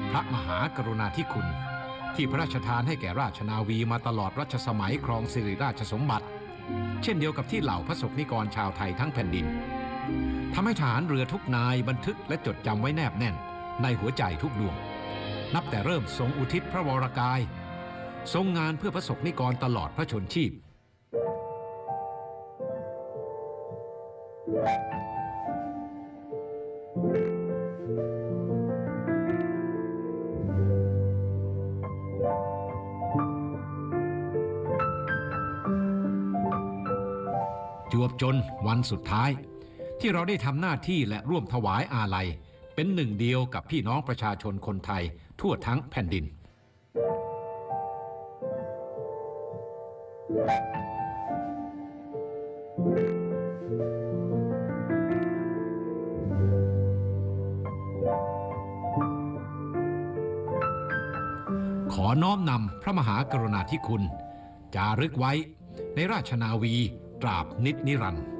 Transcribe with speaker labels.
Speaker 1: พระมหากรุณาธิคุณที่พระราชทานให้แก่ราชนาวีมาตลอดรัชสมัยครองสิริราชสมบัติเช่นเดียวกับที่เหล่าพระสงฆ์นิกรชาวไทยทั้งแผ่นดินทำให้ทหารเรือทุกนายบันทึกและจดจำไว้แนบแน่นในหัวใจทุกดวงนับแต่เริ่มทรงอุทิศพระวรกายทรงงานเพื่อพระสงฆ์นิกรตลอดพระชนชีพจวบจนวันสุดท้ายที่เราได้ทำหน้าที่และร่วมถวายอาลัยเป็นหนึ่งเดียวกับพี่น้องประชาชนคนไทยทั่วทั้งแผ่นดินขอน้อมนำพระมหากรุณาธิคุณจารึกไว้ในราชนาวีตราบนิจนิรันดร์